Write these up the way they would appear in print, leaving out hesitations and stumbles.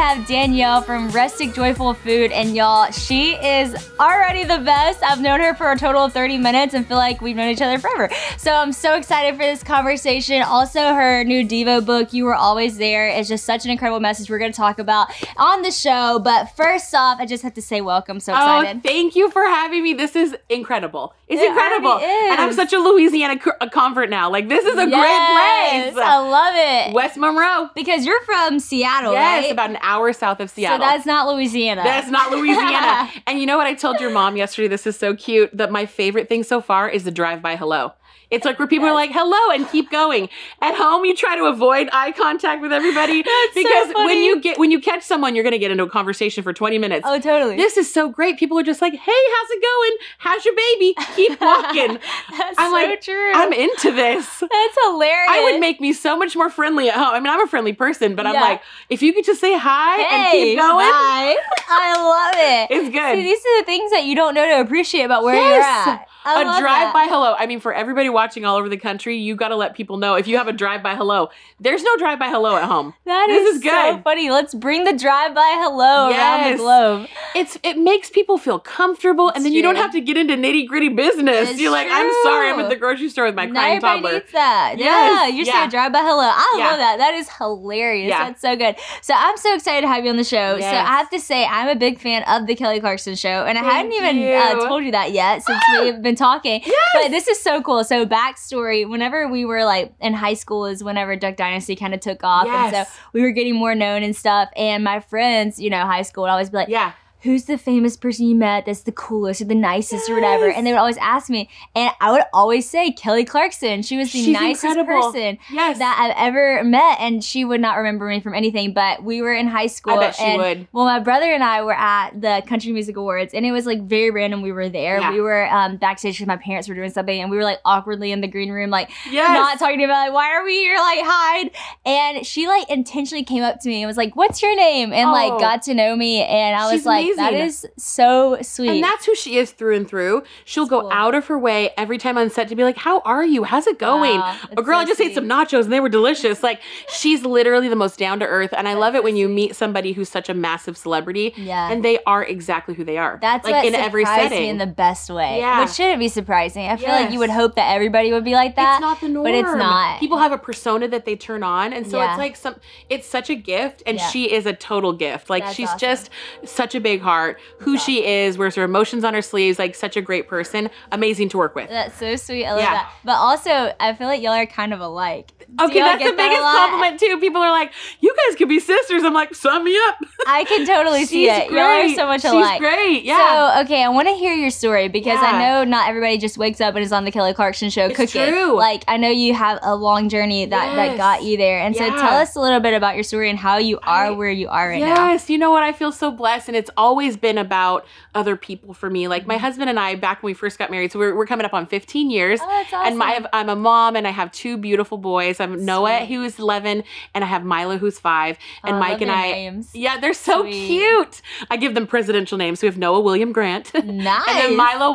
have Danielle from Rustic Joyful Food, and y'all, she is already the best. I've known her for a total of 30 minutes and feel like we've known each other forever. So I'm so excited for this conversation. Also, her new Devo book, You Were Always There, is just such an incredible message we're going to talk about on the show. But first off, I just have to say welcome. So excited. Oh, thank you for having me. This is incredible. It's incredible. Is. And I'm such a Louisiana convert now. Like, this is a great place. I love it. West Monroe. Because you're from Seattle, right? Yes, about an hour south of Seattle. So that's not Louisiana. That's not Louisiana. And you know what I told your mom yesterday? This is so cute. That my favorite thing so far is the drive-by hello. It's like where people are like, hello, and keep going. At home, you try to avoid eye contact with everybody. That's because so funny. when you catch someone, you're going to get into a conversation for 20 minutes. Oh, totally. This is so great. People are just like, hey, how's it going? How's your baby? Keep walking. That's so true. I'm into this. That's hilarious. I would make me so much more friendly at home. I mean, I'm a friendly person, but I'm like, if you could just say hi and keep going. Bye. I love it. It's good. See, these are the things that you don't know to appreciate about where you're at. A drive-by hello. I mean, for everybody watching all over the country, you got to let people know if you have a drive-by hello. There's no drive-by hello at home. This is good. So funny. Let's bring the drive-by hello around the globe. It makes people feel comfortable, and then you don't have to get into nitty-gritty business. You're like, I'm sorry, I'm at the grocery store with my crying toddler. Everybody needs that. Yes. Yeah, you say a drive-by hello. I love that. That is hilarious. That's so good. So I'm so excited to have you on the show. Yes. So I have to say, I'm a big fan of the Kelly Clarkson Show, and I hadn't even told you that yet since we've been talking. Yes. But this is so cool. So backstory, whenever we were like in high school is whenever Duck Dynasty kind of took off. Yes. And so we were getting more known and stuff. And my friends, you know, high school would always be like, who's the famous person you met that's the coolest or the nicest or whatever? And they would always ask me. And I would always say Kelly Clarkson. She was the nicest person that I've ever met. And she would not remember me from anything. But we were in high school. I bet she would. Well, my brother and I were at the Country Music Awards. And it was like very random we were there. We were backstage because my parents were doing something. And we were like awkwardly in the green room, like not talking about like, why are we here? Like hide. And she like intentionally came up to me and was like, what's your name? And like got to know me. And I was like, that is so sweet. And that's who she is through and through. She'll go out of her way every time on set to be like, how are you? How's it going? Oh, girl, I just ate some nachos and they were delicious. Like, she's literally the most down to earth. And I love it when you meet somebody who's such a massive celebrity and they are exactly who they are. That's like in every setting. Me in the best way. Which shouldn't be surprising. I feel like you would hope that everybody would be like that. It's not the norm. But it's not. People have a persona that they turn on. And so it's like it's such a gift. And she is a total gift. Like, she's just such a big heart. Who she is, wears her emotions on her sleeves, like such a great person, amazing to work with. That's so sweet. I love that. But also, I feel like y'all are kind of alike. Okay, that's the biggest compliment too. People are like, you guys could be sisters. I'm like, sign me up. I can totally see it. Y'all are so much alike. She's great, So, okay, I want to hear your story because I know not everybody just wakes up and is on the Kelly Clarkson Show cooking. True. Like, I know you have a long journey that got you there. And so tell us a little bit about your story and how you are where you are right now. Yes, you know what? I feel so blessed, and it's always been about other people for me. Like, my husband and I, back when we first got married, so we're coming up on 15 years. Oh, that's awesome. And I'm a mom, and I have two beautiful boys. I have Noah, who's 11, and I have Milo, who's 5. And Mike and I, names. They're so cute. I give them presidential names. So we have Noah William Grant, nice, and then Milo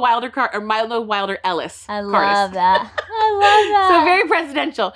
Wilder Ellis. I love that. I love that. So very presidential.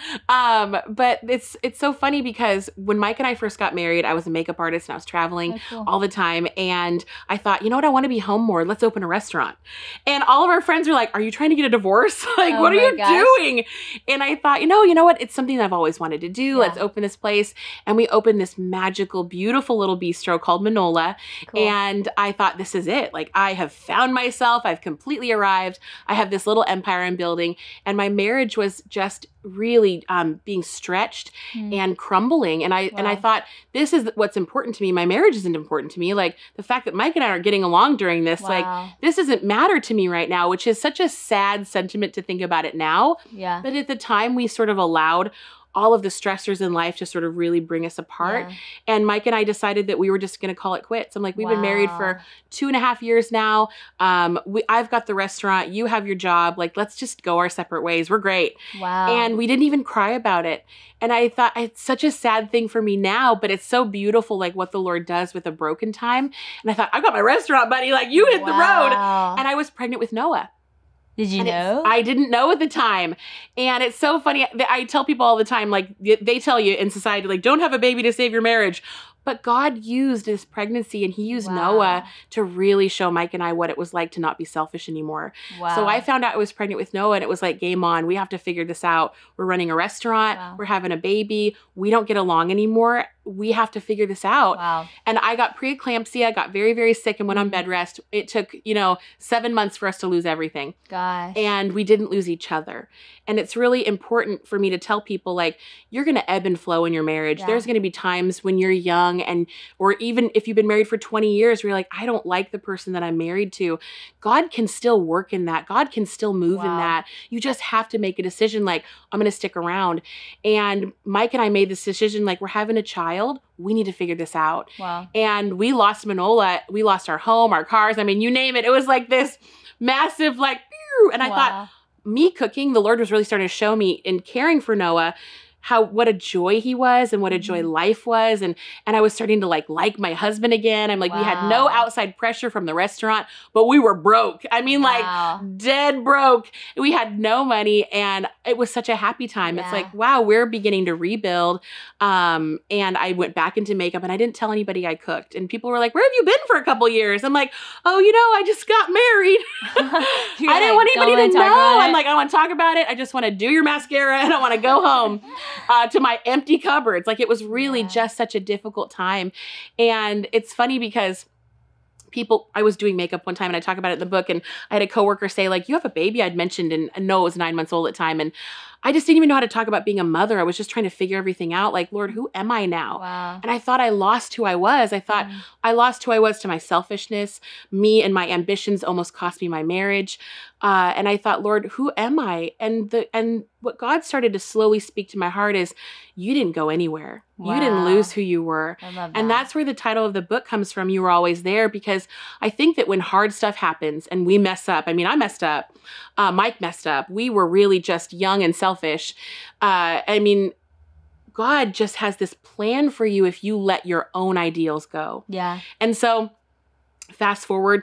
But it's so funny because when Mike and I first got married, I was a makeup artist and I was traveling all the time. And I thought, you know what? I want to be home more. Let's open a restaurant. And all of our friends were like, are you trying to get a divorce? Like, what are you doing? And I thought, you know what? It's something that I've always wanted to do. Let's open this place. And we opened this magical, beautiful little bistro called Manola. And I thought, this is it. Like, I have found myself. I've completely arrived. I have this little empire I'm building. And my marriage was just really being stretched and crumbling. And I thought, this is what's important to me. My marriage isn't important to me. Like, the fact that Mike and I are getting along during this, like, this doesn't matter to me right now, which is such a sad sentiment to think about it now. Yeah. But at the time, we sort of allowed all of the stressors in life to sort of really bring us apart. And Mike and I decided that we were just going to call it quits. I'm like, we've been married for 2.5 years now. I've got the restaurant. You have your job. Like, let's just go our separate ways. We're great. And we didn't even cry about it. And I thought, it's such a sad thing for me now, but it's so beautiful, like what the Lord does with a broken time. And I thought, I've got my restaurant, buddy. Like, you hit the road. And I was pregnant with Noah. Did you know? I didn't know at the time. And it's so funny. I tell people all the time, like, they tell you in society, like, don't have a baby to save your marriage. But God used this pregnancy, and he used Noah to really show Mike and I what it was like to not be selfish anymore. Wow. So I found out I was pregnant with Noah, and it was like, game on. We have to figure this out. We're running a restaurant. We're having a baby. We don't get along anymore. We have to figure this out. Wow. And I got preeclampsia, got very, very sick, and went on bed rest. It took, 7 months for us to lose everything. Gosh. And we didn't lose each other. And it's really important for me to tell people, like, you're going to ebb and flow in your marriage. There's going to be times when you're young, or even if you've been married for 20 years, where you're like, I don't like the person that I'm married to. God can still work in that. God can still move in that. You just have to make a decision, like, I'm going to stick around. And Mike and I made this decision, like, we're having a child. We need to figure this out. Wow. And we lost Manola. We lost our home, our cars. I mean, you name it. It was like this massive, like, pew! And I thought, me cooking, the Lord was really starting to show me in caring for Noah what a joy he was and what a joy life was. And I was starting to like my husband again. I'm like, we had no outside pressure from the restaurant, but we were broke. I mean, like dead broke. We had no money, and it was such a happy time. It's like, wow, we're beginning to rebuild. And I went back into makeup, and I didn't tell anybody I cooked. And people were like, where have you been for a couple years? I'm like, oh, I just got married. I didn't want anybody to know. I'm like, I want to talk about it. I just want to do your mascara, and I want to go home. To my empty cupboards. Like, it was really just such a difficult time. And it's funny because I was doing makeup one time, and I talk about it in the book, and I had a coworker say, like, you have a baby. I'd mentioned, and Noah was 9 months old at the time. And I just didn't even know how to talk about being a mother. I was just trying to figure everything out. Like, Lord, who am I now? Wow. And I thought I lost who I was. I thought I lost who I was to my selfishness. Me and my ambitions almost cost me my marriage. And I thought, Lord, who am I? And what God started to slowly speak to my heart is, you didn't go anywhere. Wow. You didn't lose who you were. I love that. And that's where the title of the book comes from. You were always there, because I think that when hard stuff happens and we mess up, I mean, I messed up. Mike messed up. We were really just young and selfish. I mean, God just has this plan for you if you let your own ideals go. Yeah. And so fast forward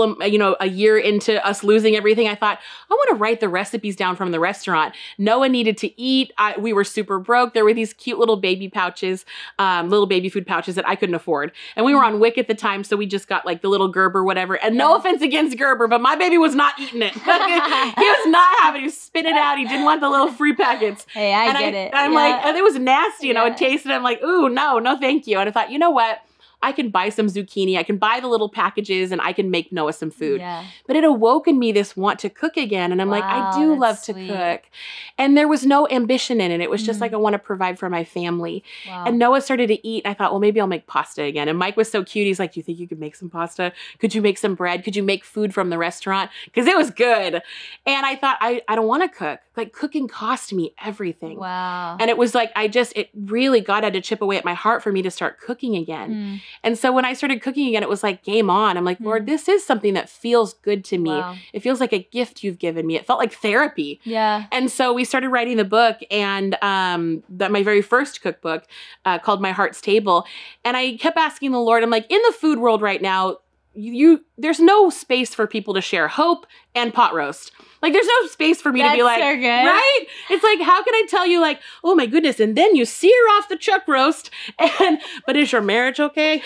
a year into us losing everything, I thought, I want to write the recipes down from the restaurant. Noah needed to eat. We were super broke. There were these cute little baby pouches, little baby food pouches that I couldn't afford. And we were on WIC at the time, so we just got like the little Gerber, whatever. And no offense against Gerber, but my baby was not eating it. He was not having it. He spit it out. He didn't want the little free packets. Hey, I get it. I'm like, and it was nasty. And I would taste it. I'm like, ooh, no, thank you. And I thought, you know what? I can buy some zucchini, I can buy the little packages, and I can make Noah some food. Yeah. But it awoke in me this want to cook again. And I'm like, I do love to cook. And there was no ambition in it. It was just like, I want to provide for my family. Wow. And Noah started to eat. And I thought, well, maybe I'll make pasta again. And Mike was so cute. He's like, do you think you could make some pasta? Could you make some bread? Could you make food from the restaurant? Because it was good. And I thought, I don't want to cook. Like, cooking cost me everything. Wow. And it was like, God had to chip away at my heart for me to start cooking again. And so when I started cooking again, it was like game on. I'm like, Lord, this is something that feels good to me. Wow. It feels like a gift you've given me. It felt like therapy. Yeah. And so we started writing the book, and my very first cookbook called My Heart's Table. And I kept asking the Lord, I'm like, in the food world right now, there's no space for people to share hope and pot roast. Like, there's no space for me to be like, so good. Right? It's like, how can I tell you, like, oh my goodness, and then you sear off the chuck roast, but is your marriage okay?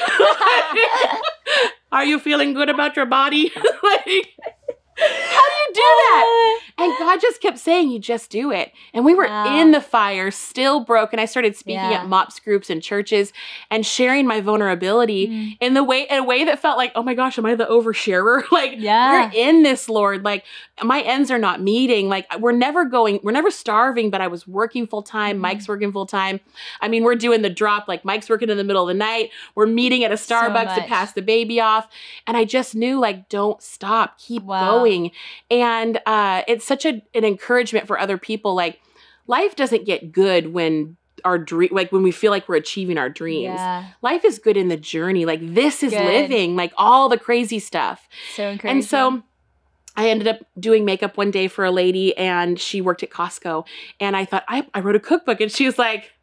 Are you feeling good about your body? Like, how do you do that? And God just kept saying, you just do it. And we were in the fire, still broke. And I started speaking at MOPS groups and churches and sharing my vulnerability in a way that felt like, oh my gosh, am I the oversharer? Like, we're in this, Lord. Like, my ends are not meeting. Like, we're never starving, but I was working full time. Mike's working full time. I mean, we're doing the drop. Like, Mike's working in the middle of the night. We're meeting at a Starbucks to pass the baby off. And I just knew, like, don't stop. Keep going. And it's such an encouragement for other people. Like, life doesn't get good when when we feel like we're achieving our dreams. Yeah. Life is good in the journey. Like, this is living, like all the crazy stuff. So encouraging. And so I ended up doing makeup one day for a lady, and she worked at Costco. And I thought, I wrote a cookbook. And she was like,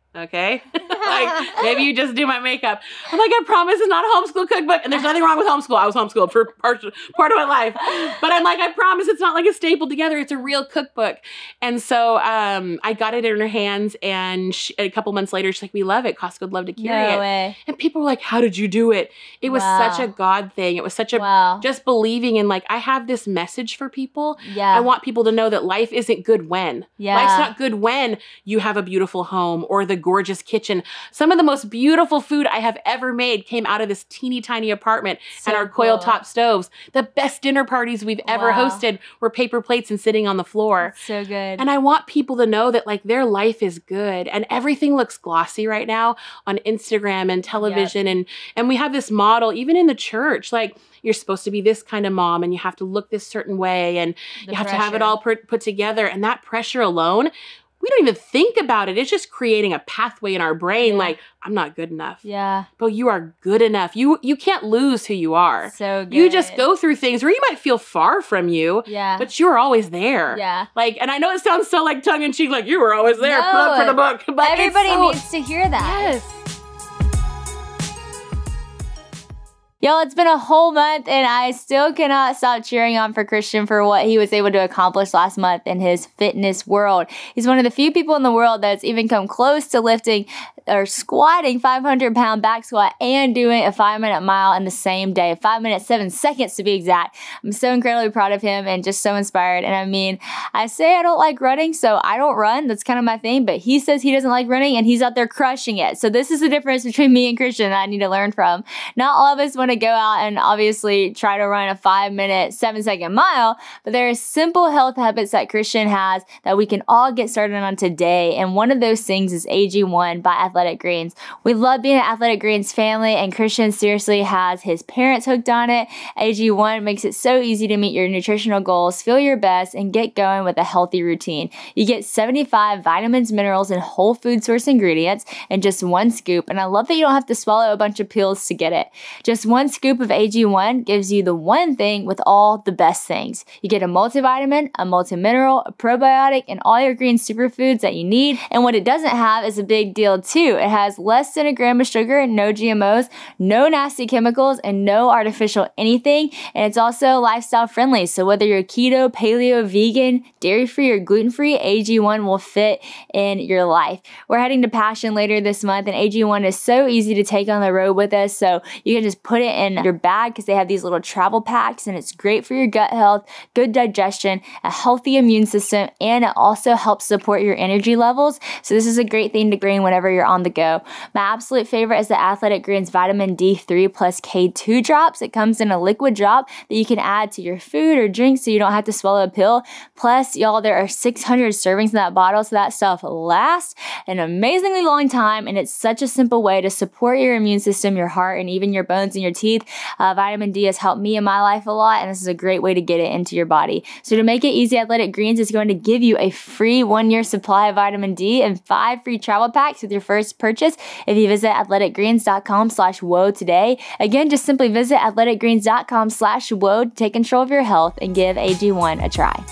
Okay. Like, maybe you just do my makeup. I'm like, I promise it's not a homeschool cookbook. And there's nothing wrong with homeschool. I was homeschooled for part of my life. But I'm like, I promise it's not like a stapled together. It's a real cookbook. And so I got it in her hands, and a couple months later, she's like, we love it. Costco would love to carry it. Way. And people were like, how did you do it? It was such a God thing. It was such a just believing in, like, I have this message for people. Yeah. I want people to know that life isn't good when. Yeah. Life's not good when you have a beautiful home or the gorgeous kitchen. Some of the most beautiful food I have ever made came out of this teeny tiny apartment and our coil top stoves. The best dinner parties we've ever hosted were paper plates and sitting on the floor. That's so good. And I want people to know that, like, their life is good, and everything looks glossy right now on Instagram and television. And we have this model, even in the church, like, you're supposed to be this kind of mom, and you have to look this certain way, and you have to have it all put together. And that pressure alone, we don't even think about it. It's just creating a pathway in our brain, like, I'm not good enough. Yeah. But you are good enough. You can't lose who you are. So good. You just go through things where you might feel far from you, but you're always there. Yeah. Like, and I know it sounds so, like, tongue-in-cheek, like, you were always there, plug for the book. But everybody needs to hear that. Yes. Y'all, it's been a whole month, and I still cannot stop cheering on for Christian for what he was able to accomplish last month in his fitness world. He's one of the few people in the world that's even come close to lifting or squatting 500-pound back squat and doing a 5-minute mile in the same day. 5 minutes, 7 seconds to be exact. I'm so incredibly proud of him and just so inspired. And I mean, I say I don't like running, so I don't run. That's kind of my thing. But he says he doesn't like running, and he's out there crushing it. So this is the difference between me and Christian that I need to learn from. Not all of us want to go out and obviously try to run a 5-minute, 7-second mile, but there are simple health habits that Christian has that we can all get started on today. And one of those things is AG1 by Athletic Greens. We love being an Athletic Greens family, and Christian seriously has his parents hooked on it. AG1 makes it so easy to meet your nutritional goals, feel your best, and get going with a healthy routine. You get 75 vitamins, minerals, and whole food source ingredients in just one scoop. And I love that you don't have to swallow a bunch of pills to get it. Just one scoop of AG1 gives you the one thing with all the best things. You get a multivitamin, a multimineral, a probiotic, and all your green superfoods that you need. And what it doesn't have is a big deal too. It has less than a gram of sugar, no GMOs, no nasty chemicals, and no artificial anything. And it's also lifestyle friendly. So whether you're keto, paleo, vegan, dairy-free, or gluten-free, AG1 will fit in your life. We're heading to Passion later this month, and AG1 is so easy to take on the road with us. So you can just put it in your bag because they have these little travel packs, and it's great for your gut health, good digestion, a healthy immune system, and it also helps support your energy levels. So this is a great thing to bring whenever you're on the go. My absolute favorite is the Athletic Greens Vitamin D3 plus K2 drops. It comes in a liquid drop that you can add to your food or drink so you don't have to swallow a pill. Plus, y'all, there are 600 servings in that bottle, so that stuff lasts an amazingly long time, and it's such a simple way to support your immune system, your heart, and even your bones and your teeth. Vitamin D has helped me in my life a lot, and this is a great way to get it into your body. So to make it easy, Athletic Greens is going to give you a free 1-year supply of vitamin D and 5 free travel packs with your first purchase if you visit athleticgreens.com/whoa today. Again, just simply visit athleticgreens.com/whoa to take control of your health and give AG1 a try.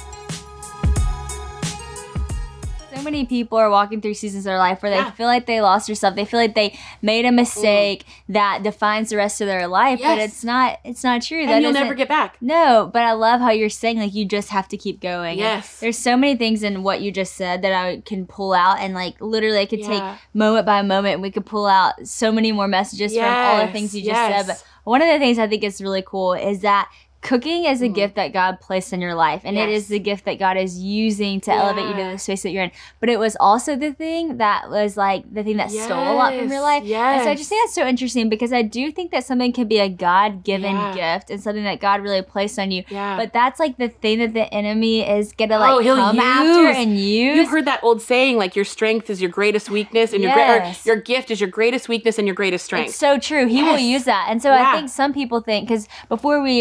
So many people are walking through seasons of their life where they feel like they lost their stuff. They feel like they made a mistake that defines the rest of their life, but it's not true. And you'll never get back. No, but I love how you're saying, like, you just have to keep going. Yes. And there's so many things in what you just said that I can pull out, and, like, literally I could take moment by moment, and we could pull out so many more messages from all the things you just said. But one of the things I think is really cool is that cooking is a gift that God placed in your life, and it is the gift that God is using to elevate you to the space that you're in. But it was also the thing that was like the thing that stole a lot from your life. And so I just think that's so interesting, because I do think that something can be a God-given gift and something that God really placed on you. But that's like the thing that the enemy is gonna like come after and use. You've heard that old saying, like, your strength is your greatest weakness, and your gift is your greatest weakness and your greatest strength. It's so true. He will use that. And so I think some people think, because before we started the podcast,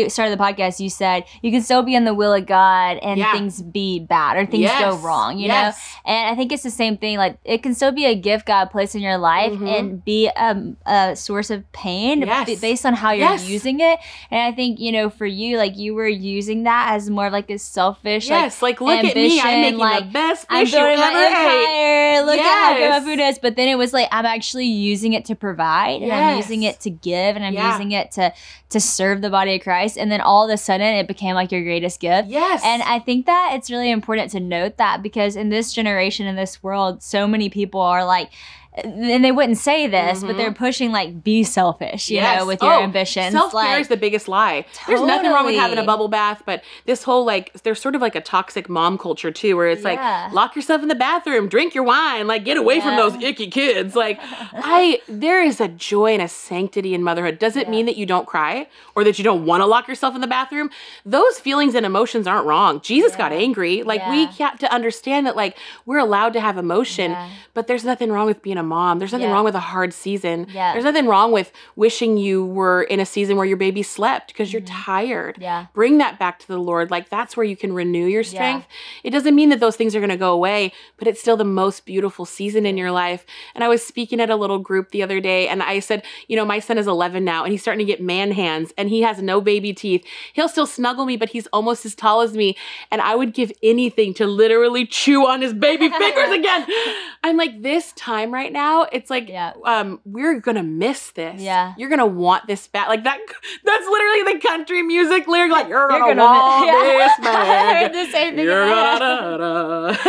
podcast, you said you can still be in the will of God and things be bad or things go wrong, you know? And I think it's the same thing. Like, it can still be a gift God placed in your life and be a source of pain based on how you're using it. And I think, you know, for you, like, you were using that as more of like a selfish, like look ambition, at me, I'm making the best fish I'm building you ever empire. Look at how good my food is. But then it was like, I'm actually using it to provide and I'm using it to give and I'm using it to serve the body of Christ. And then all of a sudden it became like your greatest gift. And I think that it's really important to note that, because in this generation, in this world, so many people are like, and they wouldn't say this, but they're pushing like, be selfish, you know, with your ambitions. Self-care is the biggest lie. There's nothing wrong with having a bubble bath, but this whole like, there's sort of like a toxic mom culture too, where it's like, lock yourself in the bathroom, drink your wine, like get away from those icky kids. Like there is a joy and a sanctity in motherhood. Does it mean that you don't cry or that you don't want to lock yourself in the bathroom? Those feelings and emotions aren't wrong. Jesus got angry. Like we have to understand that like we're allowed to have emotion, but there's nothing wrong with being a mom. There's nothing wrong with a hard season. There's nothing wrong with wishing you were in a season where your baby slept because you're tired. Bring that back to the Lord. Like that's where you can renew your strength. It doesn't mean that those things are going to go away, but it's still the most beautiful season in your life. And I was speaking at a little group the other day and I said, you know, my son is 11 now and he's starting to get man hands and he has no baby teeth. He'll still snuggle me, but he's almost as tall as me. And I would give anything to literally chew on his baby fingers again. I'm like, this time right now, it's like, we're gonna miss this. You're gonna want this back. Like that's literally the country music lyric. Like, you're gonna want this back. I heard the same thing. You're That's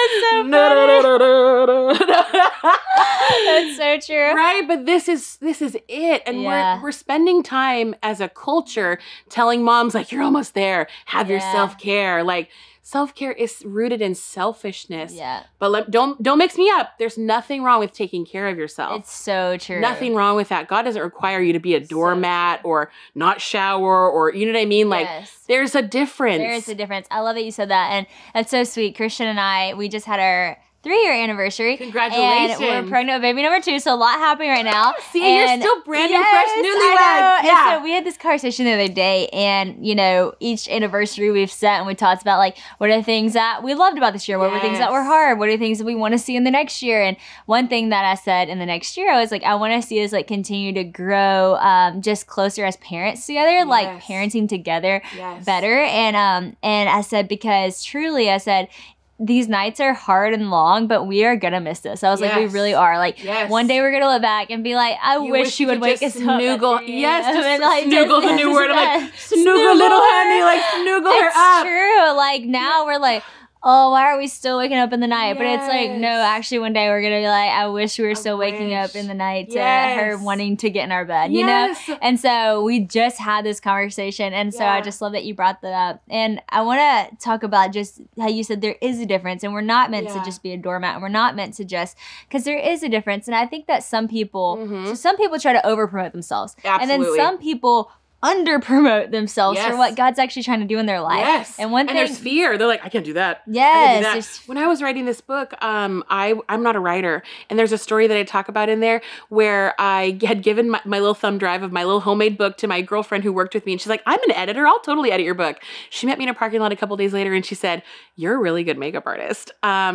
so funny. That's so true. Right? But this is it. And we're spending time as a culture telling moms, like, you're almost there. Have your self-care. Like, self-care is rooted in selfishness. But don't mix me up. There's nothing wrong with taking care of yourself. It's so true. Nothing wrong with that. God doesn't require you to be a doormat or not shower or, you know what I mean? Like, there's a difference. There is a difference. I love that you said that. And that's so sweet. Christian and I, we just had our 3-year anniversary. Congratulations. And we're pregnant with baby number 2, so a lot happening right now. See, you're still brand new, fresh, newlyweds. And so we had this conversation the other day, and, you know, each anniversary we've set and we talked about, like, what are the things that we loved about this year? What were things that were hard? What are things that we want to see in the next year? And one thing that I said in the next year, I was like, I want to see us, like, continue to grow just closer as parents together, like, parenting together better. And I said, because truly, I said, these nights are hard and long, but we are gonna miss this. I was like, we really are. Like, one day we're gonna look back and be like, I wish you would wake us up. Snoogle. Yes, just snoogle's a new word. I'm like, snoogle, little honey, like, snoogle her up. It's true. Like, now we're like, oh, why are we still waking up in the night? But it's like, no, actually one day we're going to be like, I wish we were still waking up in the night to her wanting to get in our bed, you know? And so we just had this conversation. And so I just love that you brought that up. And I want to talk about just how you said there is a difference and we're not meant to just be a doormat. And we're not meant to just, because there is a difference. And I think that some people, so some people try to over promote themselves. And then some people under promote themselves for what God's actually trying to do in their life. And one thing, there's fear. They're like, I can't do that. When I was writing this book, I'm not a writer, and there's a story that I talk about in there where I had given my little thumb drive of my little homemade book to my girlfriend who worked with me, and she's like, I'm an editor. I'll totally edit your book. She met me in a parking lot a couple days later, and she said, you're a really good makeup artist.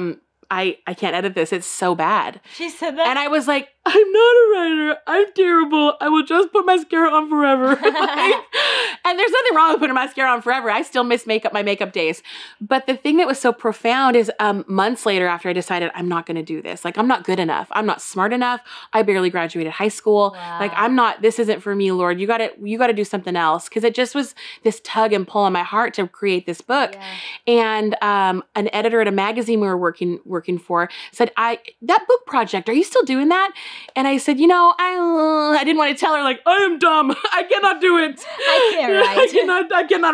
I can't edit this. It's so bad. She said that? And I was like, I'm not a writer. I'm terrible. I will just put mascara on forever. And there's nothing wrong with putting mascara on forever. I still miss my makeup days. But the thing that was so profound is months later after I decided I'm not going to do this. Like, I'm not good enough. I'm not smart enough. I barely graduated high school. Like, this isn't for me, Lord. You got to do something else. Because it just was this tug and pull on my heart to create this book. And an editor at a magazine we were working for said, that book project, are you still doing that? And I said, you know, I didn't want to tell her, like, I am dumb. I cannot do it. I can't write. I cannot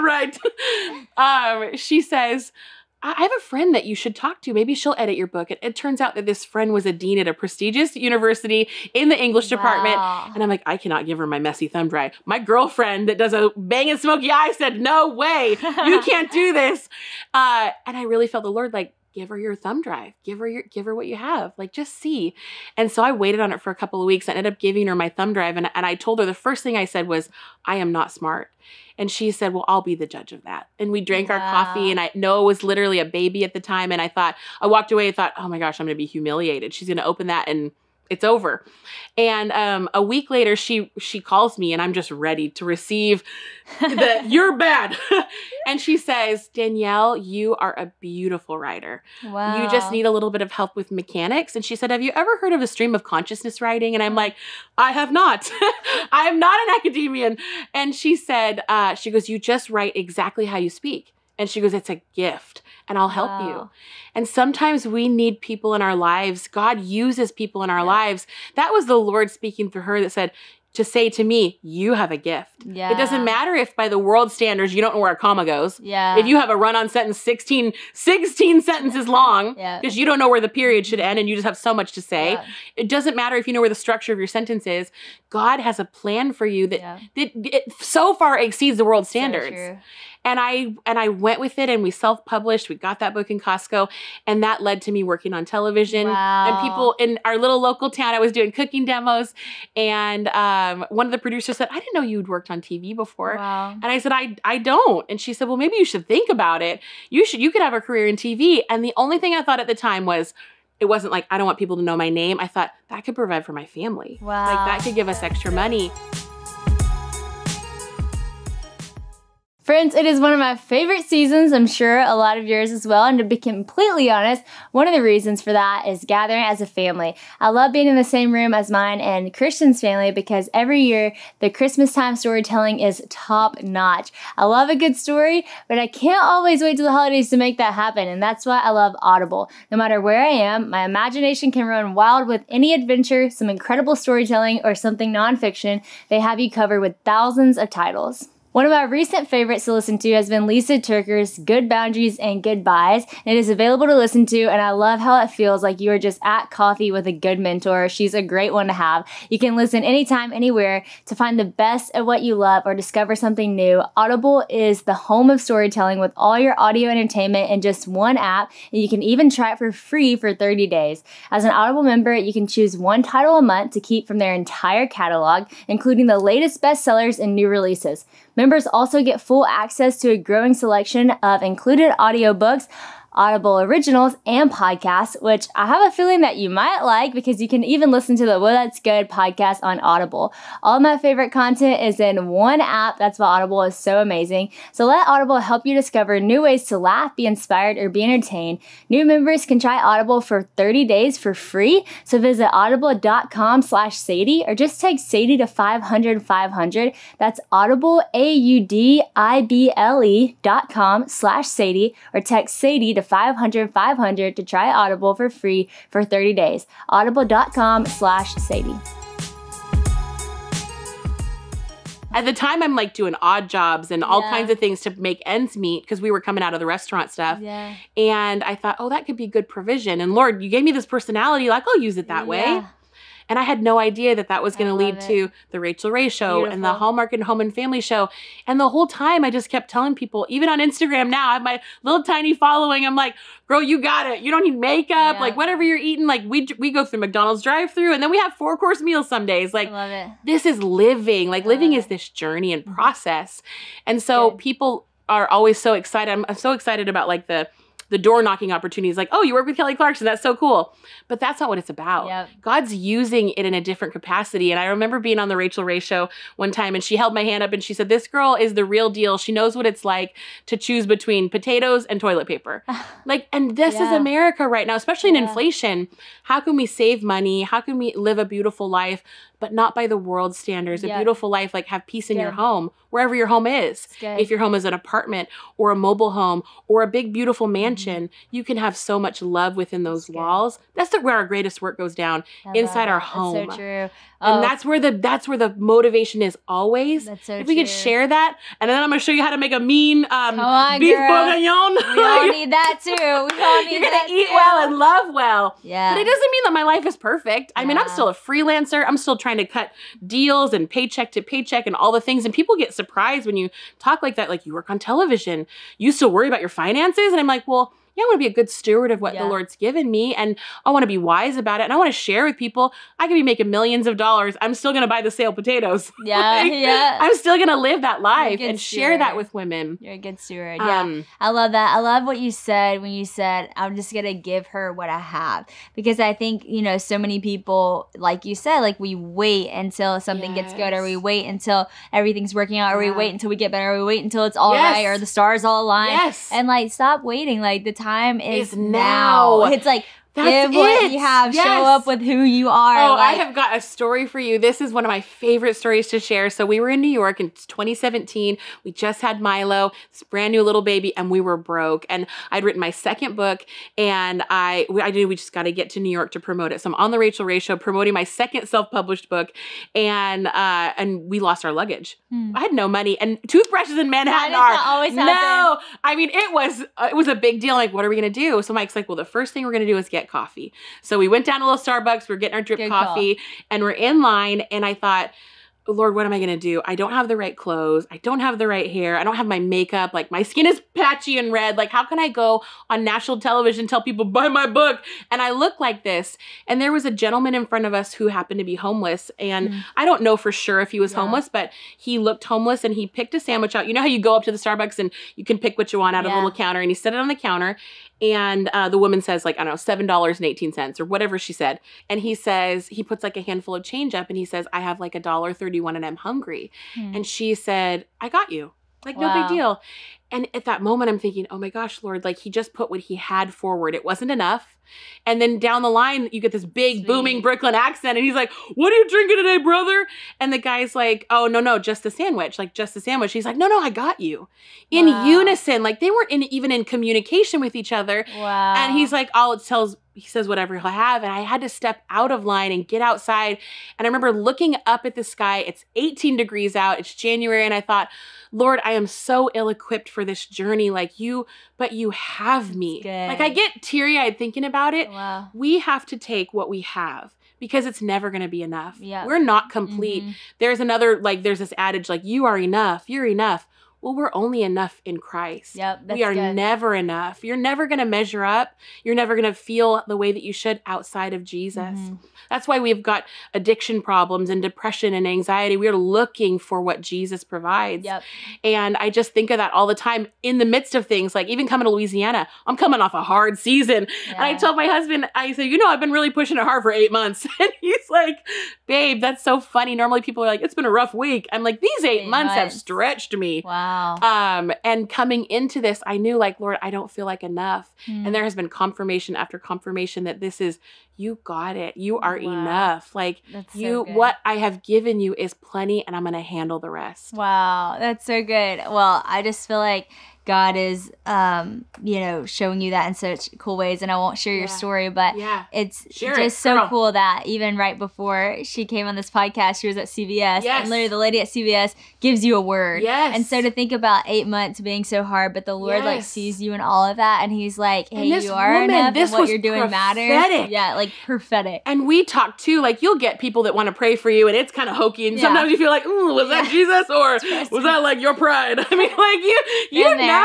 write. She says, I have a friend that you should talk to. Maybe she'll edit your book. It turns out that this friend was a dean at a prestigious university in the English department. And I'm like, I cannot give her my messy thumb drive. My girlfriend that does a bang and smoky eye said, no way, you can't do this. And I really felt the Lord like, give her your thumb drive, give her what you have, like just see. And so I waited on it for a couple of weeks. I ended up giving her my thumb drive. And I told her the first thing I said was, I am not smart. And she said, well, I'll be the judge of that. And we drank our coffee, and Noah was literally a baby at the time. And I walked away and thought, oh my gosh, I'm going to be humiliated. She's going to open that and it's over. And a week later, she calls me, and I'm just ready to receive you're bad. And she says, Danielle, you are a beautiful writer. Wow. You just need a little bit of help with mechanics. And she said, have you ever heard of a stream of consciousness writing? And I'm like, I have not. I am not an academician. And she said, she goes, you just write exactly how you speak. And she goes, it's a gift, and I'll help you. And sometimes we need people in our lives. God uses people in our lives. That was the Lord speaking through her that said, to say to me, you have a gift. Yeah. It doesn't matter if by the world standards, you don't know where a comma goes. Yeah. If you have a run-on sentence 16 sentences long, because you don't know where the period should end and you just have so much to say. Yeah. It doesn't matter if you know where the structure of your sentence is. God has a plan for you that it so far exceeds the world standards. So true. And I went with it, and we self-published. We got that book in Costco, and that led to me working on television. Wow. And people in our little local town, I was doing cooking demos, and one of the producers said, I didn't know you'd worked on TV before. Wow. And I said, I don't. And she said, well, maybe you should think about it. You could have a career in TV. And the only thing I thought at the time was, it wasn't like, I don't want people to know my name. I thought that could provide for my family. Wow. Like that could give us extra money. Friends, it is one of my favorite seasons. I'm sure a lot of yours as well. And to be completely honest, one of the reasons for that is gathering as a family. I love being in the same room as mine and Christian's family because every year the Christmas time storytelling is top notch. I love a good story, but I can't always wait till the holidays to make that happen. And that's why I love Audible. No matter where I am, my imagination can run wild with any adventure, some incredible storytelling, or something nonfiction. They have you covered with thousands of titles. One of my recent favorites to listen to has been Lisa Turker's Good Boundaries and Goodbyes. It is available to listen to, and I love how it feels like you are just at coffee with a good mentor. She's a great one to have. You can listen anytime, anywhere to find the best of what you love or discover something new. Audible is the home of storytelling with all your audio entertainment in just one app, and you can even try it for free for 30 days. As an Audible member, you can choose one title a month to keep from their entire catalog, including the latest bestsellers and new releases. Members also get full access to a growing selection of included audiobooks, Audible originals, and podcasts, which I have a feeling that you might like because you can even listen to the Well That's Good podcast on Audible. All of my favorite content is in one app. That's why Audible is so amazing. So let Audible help you discover new ways to laugh, be inspired, or be entertained. New members can try Audible for 30 days for free. So visit audible.com/Sadie or just text Sadie to 500-500. That's Audible, AUDIBLE.com/Sadie or text Sadie to 500-500 to try Audible for free for 30 days. Audible.com/Sadie. At the time, I'm like doing odd jobs and all kinds of things to make ends meet because we were coming out of the restaurant stuff. Yeah. And I thought, oh, that could be good provision. And Lord, you gave me this personality, like I'll use it that way. And I had no idea that that was going to lead to the Rachel Ray Show and the Hallmark and Home and Family Show. And the whole time I just kept telling people, even on Instagram now, I have my little tiny following. I'm like, girl, you got it. You don't need makeup. Like whatever you're eating, like we go through McDonald's drive-thru and then we have 4-course meals some days. Like I love it. This is living. Like living is this journey and process. And so people are always so excited. I'm so excited about like the door knocking opportunities, like, oh, you work with Kelly Clarkson, that's so cool. But that's not what it's about. Yep. God's using it in a different capacity. And I remember being on the Rachel Ray Show one time and she held my hand up and she said, this girl is the real deal. She knows what it's like to choose between potatoes and toilet paper. Like, and this is America right now, especially in inflation. How can we save money? How can we live a beautiful life, but not by the world standards? A beautiful life, like have peace in your home, wherever your home is. If your home is an apartment or a mobile home or a big, beautiful mansion, you can have so much love within those walls. That's where our greatest work goes down, inside our home. That's so true. And that's where the motivation is always. That's so if we could share that, and then I'm gonna show you how to make a mean beef bourguignon. We all need that too. We all need You're gonna eat well and love well. Yeah. But it doesn't mean that my life is perfect. I mean, I'm still a freelancer. I'm still trying to cut deals and paycheck to paycheck and all the things. And people get surprised when you talk like that. Like, you work on television. You still worry about your finances? And I'm like, well, yeah, I want to be a good steward of what the Lord's given me. And I want to be wise about it. And I want to share with people. I could be making millions of dollars. I'm still going to buy the sale potatoes. Yeah. I'm still going to live that life and share that with women. You're a good steward. Yeah. I love that. I love what you said when you said, I'm just going to give her what I have. Because I think, you know, so many people, like you said, like we wait until something gets good, or we wait until everything's working out, or we wait until we get better, or we wait until it's all right, or the stars all align. And like, stop waiting. Like, the time is now. It's like, give what you have. Show up with who you are. Oh, I have got a story for you. This is one of my favorite stories to share. So we were in New York in 2017. We just had Milo, this brand new little baby, and we were broke. And I'd written my second book, and we just got to get to New York to promote it. So I'm on the Rachel Ray Show promoting my second self-published book, and we lost our luggage. I had no money, and toothbrushes in Manhattan are always no. I mean, it was a big deal. Like, what are we gonna do? So Mike's like, well, the first thing we're gonna do is get coffee. So we went down to a little Starbucks, we're getting our drip coffee, and we're in line, and I thought, Lord, what am I going to do? I don't have the right clothes. I don't have the right hair. I don't have my makeup. Like, my skin is patchy and red. Like, how can I go on national television and tell people, buy my book? And I look like this. And there was a gentleman in front of us who happened to be homeless. And I don't know for sure if he was homeless, but he looked homeless, and he picked a sandwich out. You know how you go up to the Starbucks and you can pick what you want out of the little counter, and he set it on the counter. And the woman says, like, I don't know, $7.18 or whatever she said. And he says, he puts like a handful of change up, and he says, I have like $1.31 and I'm hungry. And she said, I got you. Like, no big deal. And at that moment, I'm thinking, oh my gosh, Lord, like, he just put what he had forward. It wasn't enough. And then down the line, you get this big booming Brooklyn accent, and he's like, what are you drinking today, brother? And the guy's like, oh, no, just the sandwich, like just the sandwich. He's like, no, I got you. In unison, like they weren't even in communication with each other. And he's like, he says whatever he'll have. And I had to step out of line and get outside. And I remember looking up at the sky. It's 18 degrees out. It's January. And I thought, Lord, I am so ill-equipped for this journey. Like but you have me. Like, I get teary-eyed thinking about it. We have to take what we have, because it's never going to be enough. We're not complete. There's there's this adage, like, you are enough. You're enough. Well, we're only enough in Christ. We are never enough. You're never going to measure up. You're never going to feel the way that you should outside of Jesus. That's why we've got addiction problems and depression and anxiety. We're looking for what Jesus provides. And I just think of that all the time in the midst of things, like even coming to Louisiana. I'm coming off a hard season. And I told my husband, I said, I've been really pushing it hard for 8 months. And he's like, babe, that's so funny. Normally people are like, it's been a rough week. I'm like, these 8 months have stretched me. And coming into this, I knew, like, Lord, I don't feel like enough. And there has been confirmation after confirmation that this is, you got it. You are enough. Like, what I have given you is plenty, and I'm going to handle the rest. Wow. That's so good. Well, I just feel like God is, showing you that in such cool ways. And I won't share your story, but it's just so cool that even right before she came on this podcast, she was at CVS. And literally the lady at CVS gives you a word. And so to think about 8 months being so hard, but the Lord like sees you in all of that. And he's like, hey, you are enough, and what you're doing matters. Yeah, like prophetic. And we talk too, like, you'll get people that want to pray for you, and it's kind of hokey. And sometimes you feel like, ooh, was that Jesus, or was that like your pride? I mean, like, you know.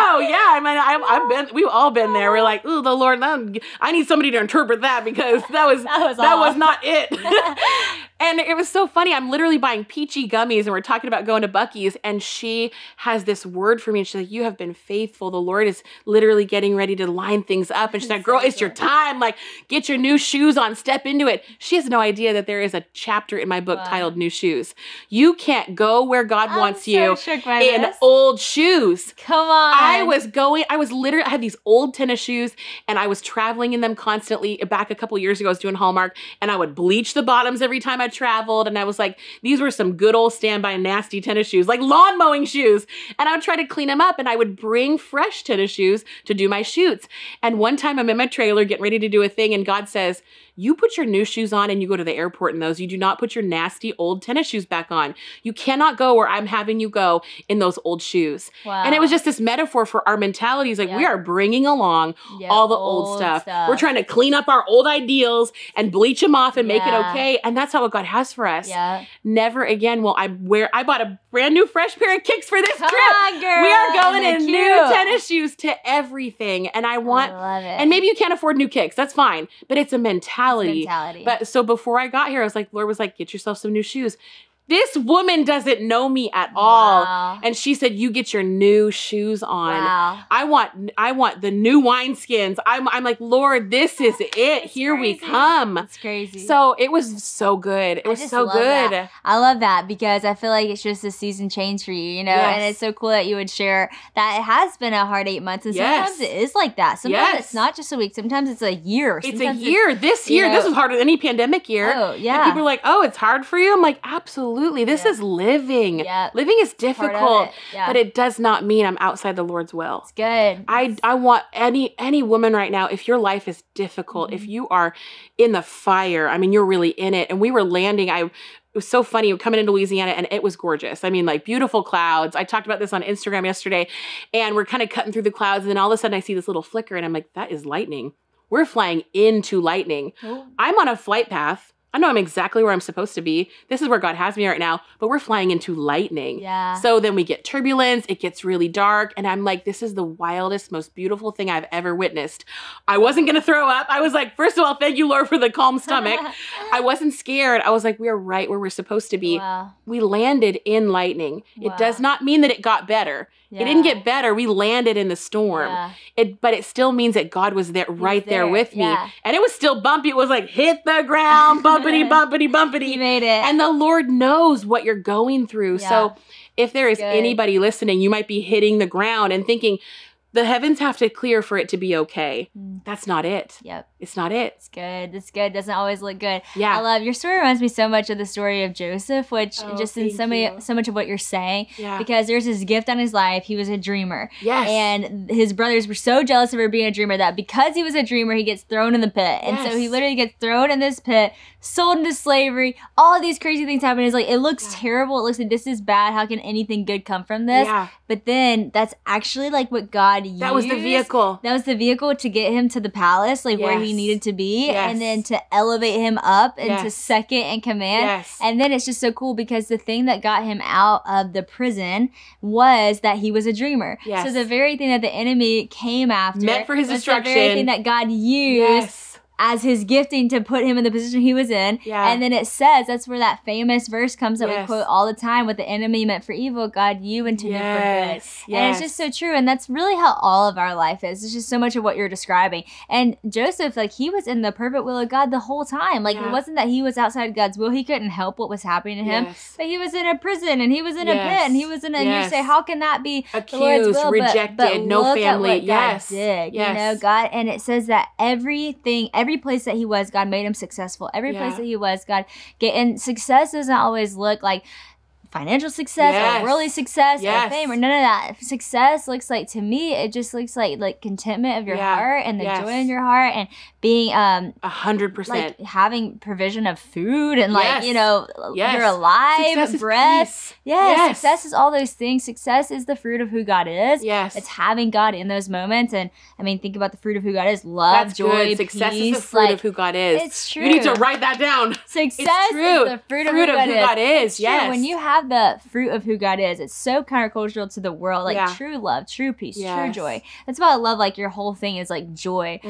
I mean, we've all been there. We're like, ooh, the Lord, I need somebody to interpret that, because that was not it. And it was so funny. I'm literally buying peachy gummies, and we're talking about going to Buc-ee's, and she has this word for me, and she's like, you have been faithful. The Lord is literally getting ready to line things up. And she's like, girl, it's your time. Like, get your new shoes on, step into it. She has no idea that there is a chapter in my book titled New Shoes. You can't go where God wants you in old shoes. Come on. I had these old tennis shoes, and I was traveling in them constantly. Back a couple years ago, I was doing Hallmark, and I would bleach the bottoms every time I traveled. And I was like, these were some good old standby nasty tennis shoes, like lawn mowing shoes. And I would try to clean them up, and I would bring fresh tennis shoes to do my shoots. And one time I'm in my trailer getting ready to do a thing, and God says, You put your new shoes on and you go to the airport in those. You do not put your nasty old tennis shoes back on. You cannot go where I'm having you go in those old shoes. Wow. And it was just this metaphor for our mentalities. Like we are bringing along all the old stuff. We're trying to clean up our old ideals and bleach them off and make it okay. And that's not what God has for us. Never again will I bought a brand new fresh pair of kicks for this trip. On, girl. We are going in new tennis shoes to everything. And I love it. And maybe you can't afford new kicks. That's fine. But it's a mentality. But so before I got here, I was like, Lord was like, get yourself some new shoes. This woman doesn't know me at all. Wow. And she said, you get your new shoes on. Wow. I want the new wineskins. I'm like, Lord, this is it. Here we come. It's crazy. So it was so good. It was so good. That. I love that because I feel like it's just a season change for you, you know? And it's so cool that you would share that it has been a hard 8 months. And sometimes it is like that. Sometimes it's not just a week. Sometimes it's a year. It's a year. This year, this was harder than any pandemic year. Oh, yeah. And people are like, oh, it's hard for you? I'm like, absolutely. This is living. Living is difficult, but it does not mean I'm outside the Lord's will. It's good. I want any woman right now, if your life is difficult, if you are in the fire, I mean, you're really in it. And we were landing, it was so funny coming into Louisiana and it was gorgeous. I mean, like beautiful clouds. I talked about this on Instagram yesterday and we're kind of cutting through the clouds. And then all of a sudden I see this little flicker and I'm like, that is lightning. We're flying into lightning. I'm on a flight path. I know I'm exactly where I'm supposed to be. This is where God has me right now, but we're flying into lightning. So then we get turbulence, it gets really dark, and I'm like, this is the wildest, most beautiful thing I've ever witnessed. I wasn't gonna throw up. I was like, first of all, thank you, Lord, for the calm stomach. I wasn't scared. I was like, we're right where we're supposed to be. We landed in lightning. It does not mean that it got better. It didn't get better. We landed in the storm. But it still means that God was there, right there with me. And it was still bumpy. It was like, hit the ground, bumpity, bumpity, bumpity. You made it. And the Lord knows what you're going through. So if there is anybody listening, you might be hitting the ground and thinking, the heavens have to clear for it to be okay. That's not it. It's not it. It's good. It's good. Doesn't always look good. I love your story. Reminds me so much of the story of Joseph, which just in so much of what you're saying, because there's this gift on his life. He was a dreamer. And his brothers were so jealous of her being a dreamer that because he was a dreamer, he gets thrown in the pit. And so he literally gets thrown in this pit, sold into slavery. All these crazy things happen. It's like, it looks terrible. It looks like this is bad. How can anything good come from this? But then that's actually like what God used. That was the vehicle. That was the vehicle to get him to the palace, like where he needed to be, and then to elevate him up into second in command. And then it's just so cool because the thing that got him out of the prison was that he was a dreamer. So the very thing that the enemy came after, meant for his destruction, the very thing that God used as his gifting to put him in the position he was in. And then it says, that's where that famous verse comes that we quote all the time, what the enemy meant for evil, God you intended for good. And it's just so true. And that's really how all of our life is. It's just so much of what you're describing. And Joseph, like, he was in the perfect will of God the whole time. Like, it wasn't that he was outside God's will. He couldn't help what was happening to him. But he was in a prison and he was in a pit and he was in a, and you say, how can that be accused, the Lord's will? Rejected, but no look family. At what God did, you know, God. And it says that every place that he was, God made him successful. Every place that he was, God. And success doesn't always look like financial success or worldly success or fame or none of that. Success looks like, to me, it just looks like contentment of your heart and the joy in your heart and being 100%, like having provision of food and like, you know, you're alive, breath. Success is all those things. Success is the fruit of who God is. It's having God in those moments. And I mean, think about the fruit of who God is. Love, joy, success peace. Is the fruit of who God is. It's true. You need to write that down. Success is the fruit of who God is. Yes. When you have the fruit of who God is, it's so countercultural to the world. Like true love, true peace, true joy. That's why I love, like, your whole thing is like joy.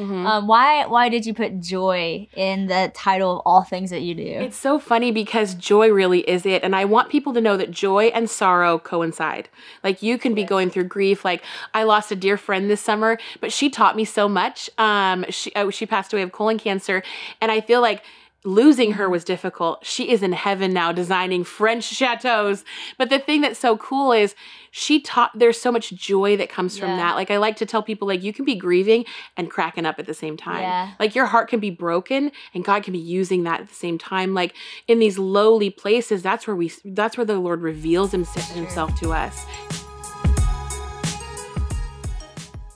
Why did you put joy in the title of all things that you do? It's so funny because joy really is it. And I want people to know that joy and sorrow coincide. Like, you can be going through grief. Like, I lost a dear friend this summer, but she taught me so much. She passed away of colon cancer. And I feel like losing her was difficult. She is in heaven now designing French chateaus. But the thing that's so cool is there's so much joy that comes from that. Like, I like to tell people, like, you can be grieving and cracking up at the same time. Like, your heart can be broken and God can be using that at the same time. Like, in these lowly places, that's where the Lord reveals himself to us.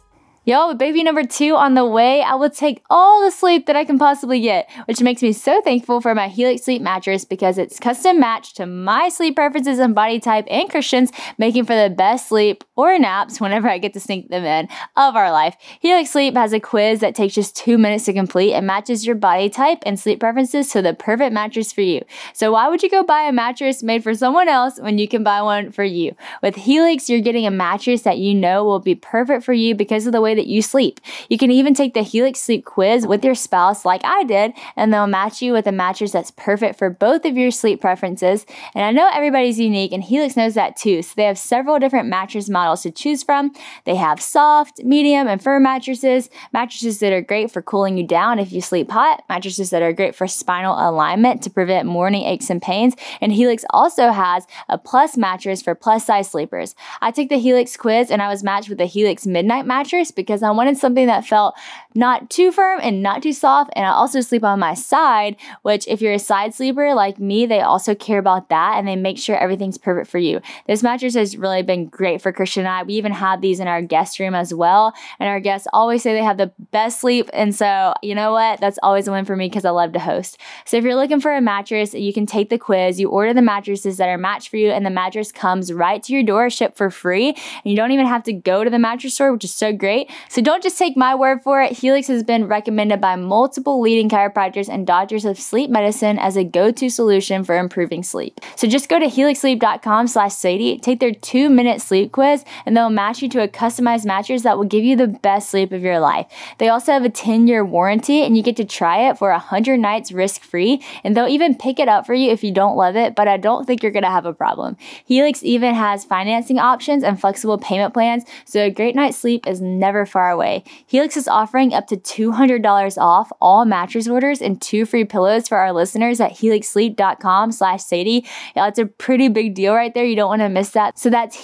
Yo, with baby number 2 on the way, I will take all the sleep that I can possibly get, which makes me so thankful for my Helix Sleep mattress because it's custom matched to my sleep preferences and body type and Christian's, making for the best sleep or naps whenever I get to sneak them in of our life. Helix Sleep has a quiz that takes just 2 minutes to complete and matches your body type and sleep preferences to the perfect mattress for you. So why would you go buy a mattress made for someone else when you can buy one for you? With Helix, you're getting a mattress that you know will be perfect for you because of the way that you sleep. You can even take the Helix Sleep quiz with your spouse like I did, and they'll match you with a mattress that's perfect for both of your sleep preferences. And I know everybody's unique, and Helix knows that too. So they have several different mattress models to choose from. They have soft, medium, and firm mattresses that are great for cooling you down if you sleep hot, mattresses that are great for spinal alignment to prevent morning aches and pains, and Helix also has a plus mattress for plus size sleepers. I took the Helix quiz and I was matched with the Helix Midnight mattress because I wanted something that felt not too firm and not too soft, and I also sleep on my side, which if you're a side sleeper like me, they also care about that and they make sure everything's perfect for you. This mattress has really been great for Christian and I. We even have these in our guest room as well, and our guests always say they have the best sleep, and so you know what? That's always a win for me because I love to host. So if you're looking for a mattress, you can take the quiz, you order the mattresses that are matched for you, and the mattress comes right to your door, shipped for free, and you don't even have to go to the mattress store, which is so great. So don't just take my word for it. Helix has been recommended by multiple leading chiropractors and doctors of sleep medicine as a go-to solution for improving sleep. So just go to helixsleep.com/Sadie, take their 2-minute sleep quiz, and they'll match you to a customized mattress that will give you the best sleep of your life. They also have a 10-year warranty, and you get to try it for 100 nights risk-free, and they'll even pick it up for you if you don't love it, but I don't think you're going to have a problem. Helix even has financing options and flexible payment plans, so a great night's sleep is never far away. Helix is offering up to $200 off all mattress orders and 2 free pillows for our listeners at helixsleep.com/Sadie. Yeah, it's a pretty big deal right there. You don't want to miss that. So that's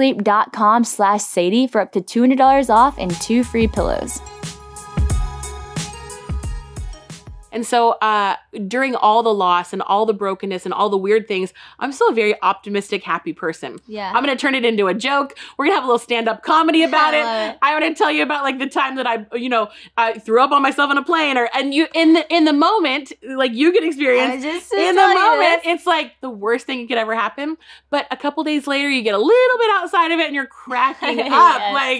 helixsleep.com/Sadie for up to $200 off and 2 free pillows. And so during all the loss and all the brokenness and all the weird things, I'm still a very optimistic, happy person. Yeah. I'm going to turn it into a joke. We're going to have a little stand-up comedy about it. I'm going to tell you about like the time that I threw up on myself on a plane, and you in the moment, like you can experience in the moment, it's like the worst thing that could ever happen. But a couple days later, you get a little bit outside of it and you're cracking up. Yes. Like,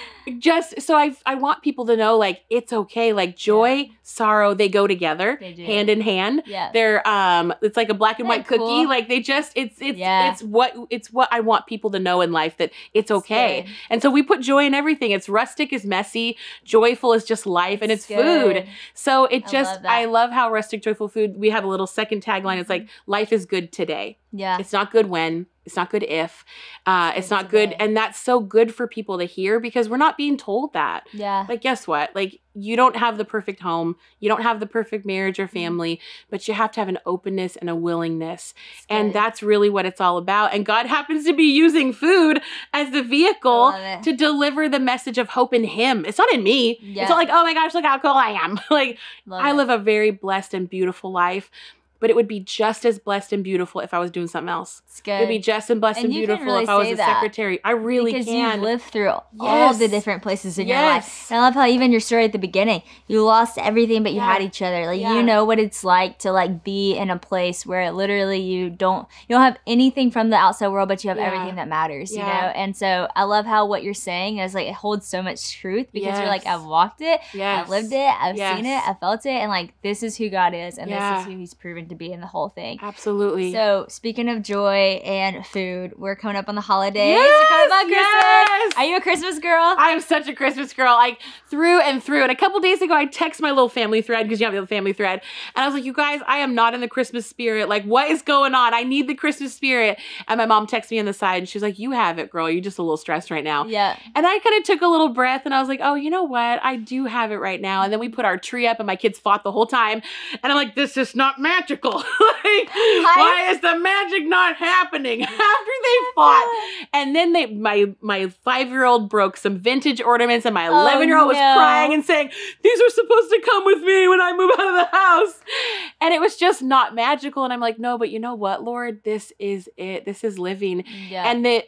just so I want people to know, like, it's okay. Like joy, sorrow, they go together, hand in hand. Yeah. They're it's like a black and white cookie. Cool? Like they just it's what I want people to know in life, that it's okay. Good. And so we put joy in everything. It's rustic is messy, joyful is just life, and it's food. So it just I love how rustic joyful food. We have a little second tagline. It's like life is good today. Yeah. It's not good when. It's not good if. It's not good. And that's so good for people to hear because we're not being told that. Yeah. Like, guess what? Like, you don't have the perfect home. You don't have the perfect marriage or family, but you have to have an openness and a willingness. And that's really what it's all about. And God happens to be using food as the vehicle to deliver the message of hope in Him. It's not in me. Yeah. It's not like, oh my gosh, look how cool I am. Like, I live a very blessed and beautiful life. But it would be just as blessed and beautiful if I was doing something else. It's good. It would be just as blessed and beautiful if I was a secretary. I really can. Because you've lived through all the different places in your life. And I love how even your story at the beginning, you lost everything, but you had each other. Like you know what it's like to like be in a place where literally you don't have anything from the outside world, but you have everything that matters. You know. And so I love how what you're saying is like it holds so much truth because you're like, I've walked it, I've lived it, I've seen it, I felt it, and like this is who God is, and this is who He's proven to be in the whole thing. Absolutely. So speaking of joy and food, we're coming up on the holidays. We're coming up on Christmas. Are you a Christmas girl? I am such a Christmas girl, like through and through. And a couple days ago, I texted my little family thread because you have the family thread, and I was like, "You guys, I am not in the Christmas spirit. Like, what is going on? I need the Christmas spirit." And my mom texted me on the side, and she was like, "You have it, girl. You're just a little stressed right now." Yeah. And I kind of took a little breath, and I was like, "Oh, you know what? I do have it right now." And then we put our tree up, and my kids fought the whole time, and I'm like, "This is not magical." Like, why is the magic not happening? After they fought, and then my 5-year-old broke some vintage ornaments, and my 11-year-old was crying and saying, "These are supposed to come with me when I move out of the house." And it was just not magical. And I'm like, no, but you know what, Lord, this is it. This is living. Yeah. And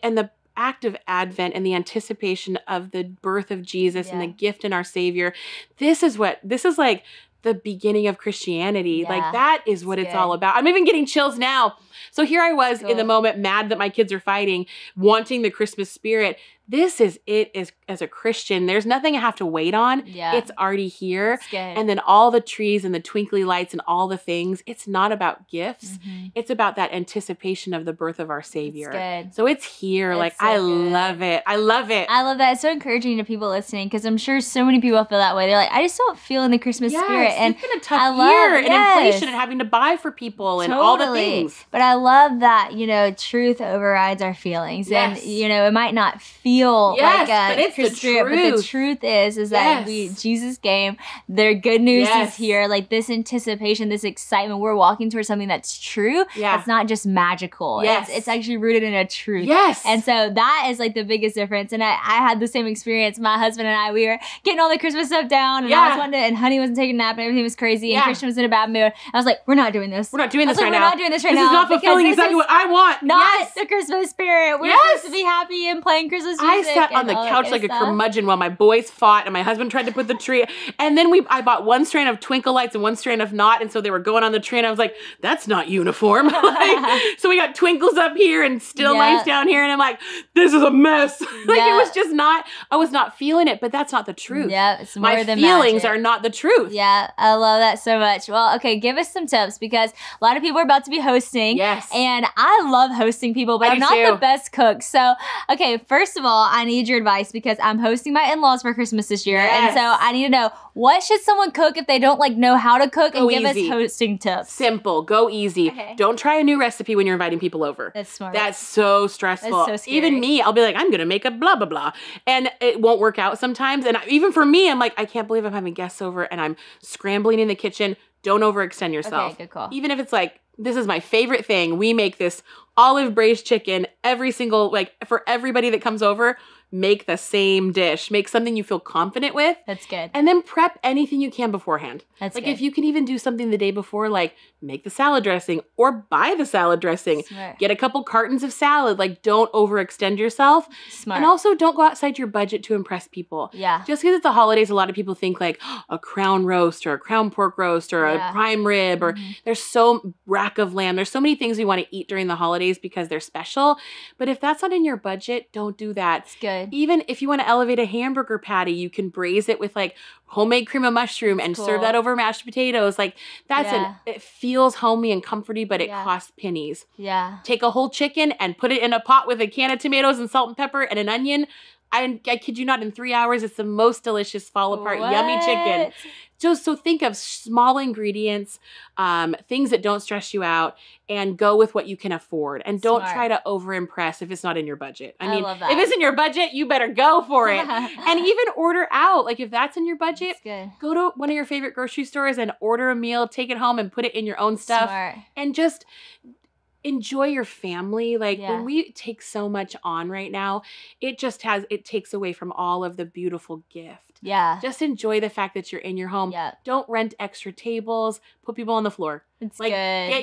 act of Advent and the anticipation of the birth of Jesus and the gift in our Savior. This is like the beginning of Christianity. Like that is what it's all about. I'm even getting chills now. So here I was in the moment, mad that my kids are fighting, wanting the Christmas spirit. This is it as a Christian. There's nothing I have to wait on. Yeah. It's already here. And then all the trees and the twinkly lights and all the things, it's not about gifts. It's about that anticipation of the birth of our Savior. So it's here. Like, I love it. I love it. I love that. It's so encouraging to people listening because I'm sure so many people feel that way. They're like, I just don't feel in the Christmas spirit. And it's been a tough year and inflation and having to buy for people and all the things. But I love that, you know, truth overrides our feelings. And, you know, it might not feel like a Christmas spirit, but the truth is that Jesus came. Their good news is here. Like this anticipation, this excitement. We're walking towards something that's true. It's not just magical. It's actually rooted in a truth. And so that is like the biggest difference. And I had the same experience. My husband and I, we were getting all the Christmas stuff down, and I was wanting to, and Honey wasn't taking a nap, and everything was crazy, and Christian was in a bad mood. I was like, we're not doing this. We're not doing this right now. We're not doing this right now. This is not fulfilling exactly what I want. Not the Christmas spirit. We're supposed to be happy and playing Christmas music. I sat on the couch like a curmudgeon while my boys fought and my husband tried to put the tree. And then I bought one strand of twinkle lights and one strand of not. And so they were going on the tree and I was like, that's not uniform. So we got twinkles up here and still lights down here. And I'm like, this is a mess. It was just not, I was not feeling it, but that's not the truth. It's more my than feelings magic. are not the truth. I love that so much. Well, okay, give us some tips because a lot of people are about to be hosting. And I love hosting people, but I'm not the best cook. So, okay, first of all, I need your advice because I'm hosting my in-laws for Christmas this year. And so I need to know, what should someone cook if they don't like know how to cook? And give us hosting tips. Simple. Go easy. Don't try a new recipe when you're inviting people over. That's smart. That's so stressful. That's so scary. Even me, I'll be like, I'm going to make a blah, blah, blah. And it won't work out sometimes. And even for me, I'm like, I can't believe I'm having guests over and I'm scrambling in the kitchen. Don't overextend yourself. Okay, good call. Even if it's like, this is my favorite thing. We make this olive braised chicken every single, like for everybody that comes over, make the same dish. Make something you feel confident with. That's good. And then prep anything you can beforehand. That's like good. if you can even do something the day before, like make the salad dressing or buy the salad dressing. Smart. Get a couple cartons of salad. Like don't overextend yourself. Smart. And also don't go outside your budget to impress people. Just because it's the holidays, a lot of people think like a crown roast or a crown pork roast or a prime rib or there's so rack of lamb. There's so many things we want to eat during the holidays because they're special. But if that's not in your budget, don't do that. It's good. Even if you want to elevate a hamburger patty, you can braise it with like homemade cream of mushroom and serve that over mashed potatoes. Like that's it feels homey and comforty, but it costs pennies. Take a whole chicken and put it in a pot with a can of tomatoes and salt and pepper and an onion. I kid you not, in 3 hours, it's the most delicious, fall apart, yummy chicken. So think of small ingredients, things that don't stress you out, and go with what you can afford. And don't try to over-impress if it's not in your budget. I mean, if it's in your budget, you better go for it. And even order out. Like if that's in your budget, go to one of your favorite grocery stores and order a meal, take it home and put it in your own stuff. And just enjoy your family. Like when we take so much on right now, it takes away from all of the beautiful gift. Just enjoy the fact that you're in your home. Don't rent extra tables, put people on the floor. It's like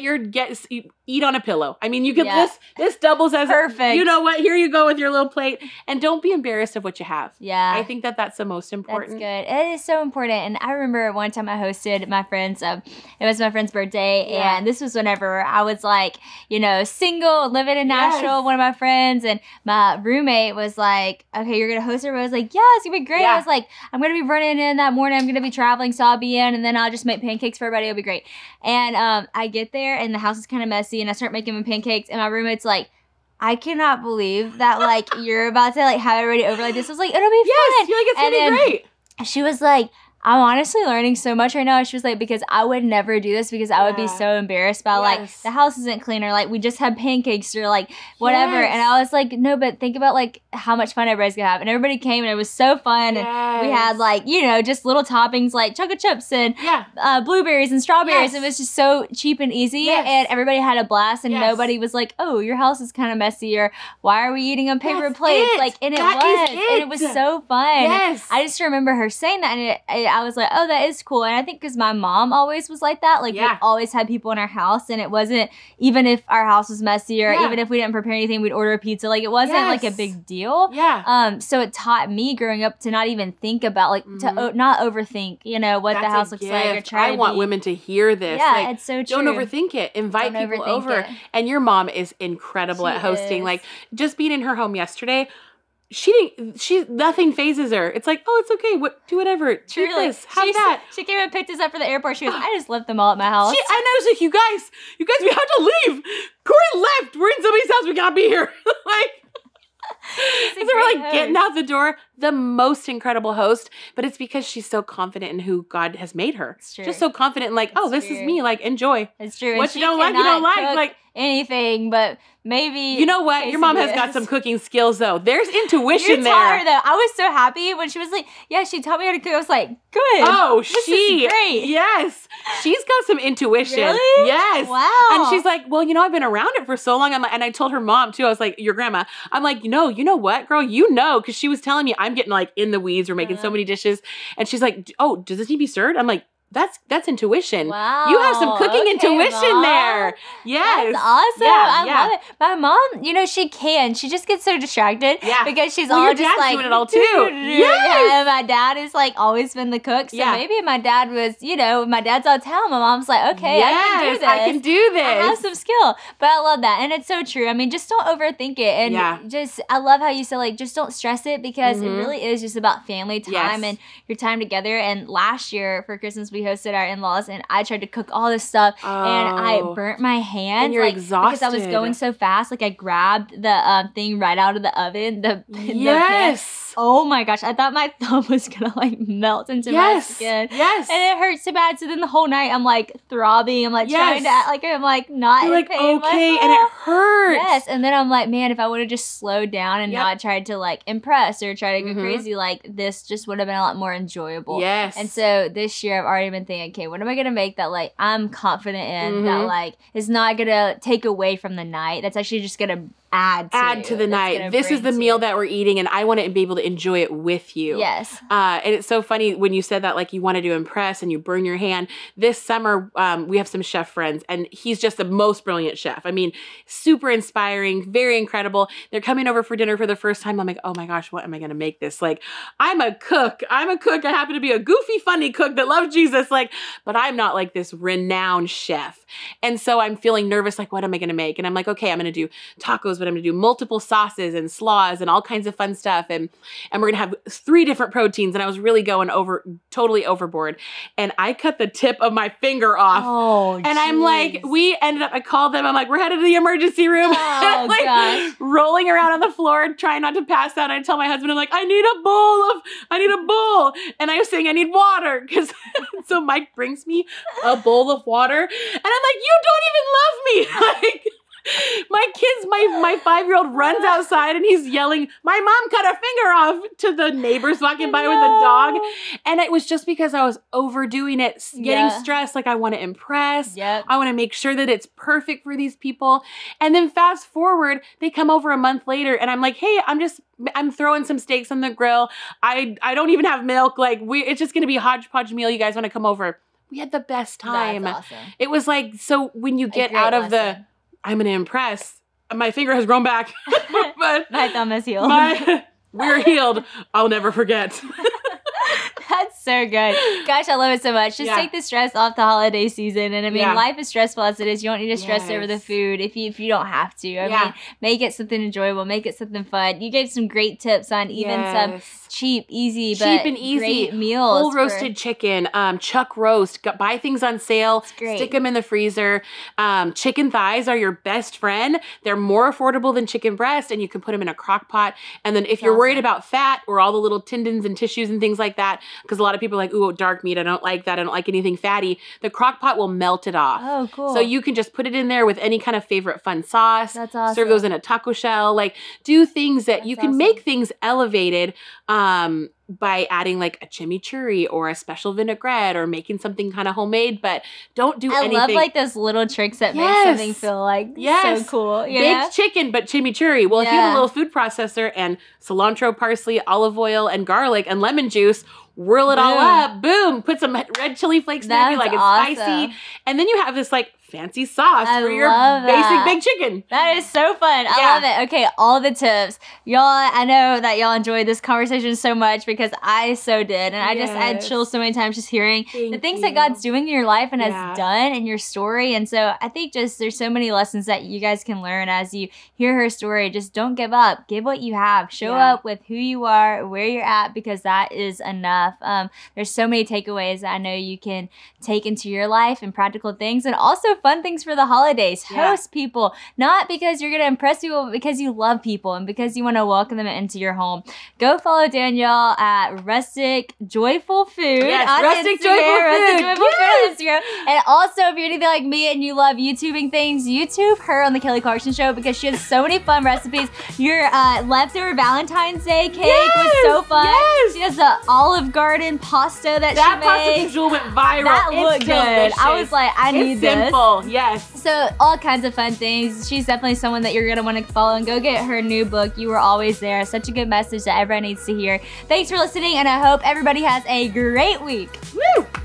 good. Eat on a pillow. I mean, you could this doubles as perfect. You know what? Here you go with your little plate, and don't be embarrassed of what you have. I think that's the most important. That's good. It is so important. And I remember one time I hosted my friend's. It was my friend's birthday, and this was whenever I was like, you know, single, living in Nashville. One of my friends and my roommate was like, "Okay, you're gonna host her." I was like, "Yeah, it's gonna be great." I was like, "I'm gonna be running in that morning. I'm gonna be traveling, so I'll be in, and then I'll just make pancakes for everybody. It'll be great." And I get there and the house is kind of messy and I start making them pancakes and my roommate's like, I cannot believe that like you're about to like have everybody over like this. I was like, it'll be fun. You're like, it's gonna be great. She was like, I'm honestly learning so much right now. She was like, because I would never do this because I would be so embarrassed by like the house isn't clean or like we just had pancakes or like whatever. And I was like, no, but think about like how much fun everybody's gonna have. And everybody came and it was so fun. And we had like, you know, just little toppings like chocolate chips and blueberries and strawberries. It was just so cheap and easy. And everybody had a blast and nobody was like, oh, your house is kind of messy or why are we eating on paper plates? Like, and it was so fun. I just remember her saying that and I was like, oh, that is cool. And I think because my mom always was like that. Like, we always had people in our house, and it wasn't, even if our house was messy or even if we didn't prepare anything, we'd order a pizza. Like, it wasn't like a big deal. Yeah. So it taught me growing up to not even think about, like, to not overthink, you know, what the house looks like, or try I want women to hear this. Yeah, like, it's so true. Don't overthink it. Invite people over. And your mom is incredible at hosting. Like, just being in her home yesterday, nothing phases her. It's like, oh, it's okay. Do whatever. Truly. Do this. Have that. She came and picked us up for the airport. She goes, I just left them all at my house. I know. She's like, you guys, we have to leave. Corey left. We're in somebody's house. We gotta be here. Like, so we're like getting out the door, the most incredible host, but it's because she's so confident in who God has made her. It's true. Just so confident in like, oh, this is me. Like, enjoy. It's true. What you don't like, you don't like. Like anything, but maybe. You know what? Your mom has got some cooking skills though. There's intuition there. Taught her though. I was so happy when she was like, yeah, she taught me how to cook. I was like, good. Oh, this is great. Yes. She's got some intuition. Really? Yes. Wow. And she's like, well, you know, I've been around it for so long. I'm like, and I told her mom too. I was like, your grandma. I'm like, you know what, girl? You know, because she was telling me I'm getting like in the weeds. We're making so many dishes. And she's like, oh, does this need to be stirred? I'm like, that's intuition. Wow. You have some cooking intuition Mom. there. Yes. That's awesome. Yeah, I love it. My mom, you know, she just gets so distracted. Yeah. Because she's your all just dad's like doing it all too. Yes. Yeah, and my dad is like always been the cook. So maybe my dad was, you know, my dad's out of town. My mom's like, okay, yes, I can do this. I have some skill. But I love that. And it's so true. I mean, just don't overthink it. And I love how you said, like, just don't stress it, because it really is just about family time and your time together. And last year for Christmas, we hosted our in-laws, and I tried to cook all this stuff, and I burnt my hand. And you're exhausted. Because I was going so fast. Like, I grabbed the thing right out of the oven. The pan. Oh my gosh. I thought my thumb was going to like melt into my skin. Yes. And it hurt so bad. So then the whole night I'm like throbbing. I'm like trying to act like I'm like not You're in like, pain. okay, and it hurts. Yes. And then I'm like, man, if I would have just slowed down and not tried to like impress or try to go crazy, like this just would have been a lot more enjoyable. Yes. And so this year I've already been thinking, okay, what am I going to make that like I'm confident in, that like is not going to take away from the night. That's actually just going to add to the night. This is the meal that we're eating, and I want to be able to enjoy it with you. Yes. And it's so funny when you said that, like, you wanted to impress and you burn your hand. This summer, we have some chef friends, and he's just the most brilliant chef. I mean, super inspiring, very incredible. They're coming over for dinner for the first time. I'm like, oh my gosh, what am I going to make this? Like, I'm a cook. I happen to be a goofy, funny cook that loves Jesus. Like, but I'm not like this renowned chef. And so I'm feeling nervous, like, what am I going to make? And I'm like, okay, I'm going to do tacos, but I'm going to do multiple sauces and slaws and all kinds of fun stuff. And we're going to have 3 different proteins. And I was really going totally overboard. And I cut the tip of my finger off. Oh, and I'm like, I called them. I'm like, we're headed to the emergency room. Oh, like, gosh. rolling around on the floor, trying not to pass out. I tell my husband, I'm like, I need a bowl. And I was saying, I need water. So Mike brings me a bowl of water. And I'm like, you don't even love me. Like, my 5-year-old runs outside and he's yelling, my mom cut her finger off, to the neighbors walking by with a dog. And it was just because I was overdoing it, getting stressed. Like, I want to impress. I want to make sure that it's perfect for these people. And then fast forward, they come over a month later and I'm like, hey, I'm throwing some steaks on the grill. I don't even have milk. Like, it's just going to be a hodgepodge meal. You guys want to come over? We had the best time. That's awesome. It was like, so when you get out of I'm going to impress, my finger has grown back. But my thumb is healed. We're healed. I'll never forget. That's so good. Gosh, I love it so much. Just take the stress off the holiday season. And I mean, life is stressful as it is. You don't need to stress over the food if you don't have to. I mean, make it something enjoyable. Make it something fun. You gave some great tips on even some cheap, easy, but great meals. Whole roasted chicken, chuck roast. Buy things on sale. Stick them in the freezer. Chicken thighs are your best friend. They're more affordable than chicken breast, and you can put them in a crock pot. And then if you're worried about fat or all the little tendons and tissues and things like that, because a lot of people are like, ooh, dark meat, I don't like that. I don't like anything fatty. The crock pot will melt it off. Oh, cool. So you can just put it in there with any kind of favorite fun sauce. That's awesome. Serve those in a taco shell. Like, do things that you can make things elevated by adding like a chimichurri or a special vinaigrette or making something kind of homemade, but don't do anything. I love like those little tricks that make something feel like so cool. Baked chicken, but chimichurri. Well, if you have a little food processor and cilantro, parsley, olive oil, and garlic and lemon juice, whirl it all up, boom, put some red chili flakes in there, like it's spicy. And then you have this like fancy sauce for your basic big chicken. That is so fun. I love it. Okay, all the tips. Y'all, I know that y'all enjoyed this conversation so much because I so did. And I just had chills so many times just hearing the things that God's doing in your life and has done in your story. And so I think just there's so many lessons that you guys can learn as you hear her story. Just don't give up. Give what you have. Show up with who you are, where you're at, because that is enough. There's so many takeaways that I know you can take into your life and practical things, and also fun things for the holidays. Host people, not because you're going to impress people, but because you love people and because you want to welcome them into your home. Go follow Danielle at Rustic Joyful Food on Rustic Instagram. Joyful Rustic Food. Joyful Food on Instagram. And also, if you're anything like me and you love YouTubing things, YouTube her on the Kelly Clarkson Show because she has so many fun recipes. Your leftover Valentine's Day cake was so fun. She has the Olive Garden pasta that she made. That pasta visual went viral. That looked good. I was like, I need this. Simple, yes. So all kinds of fun things. She's definitely someone that you're going to want to follow, and go get her new book, You Were Always There. Such a good message that everyone needs to hear. Thanks for listening, and I hope everybody has a great week. Woo!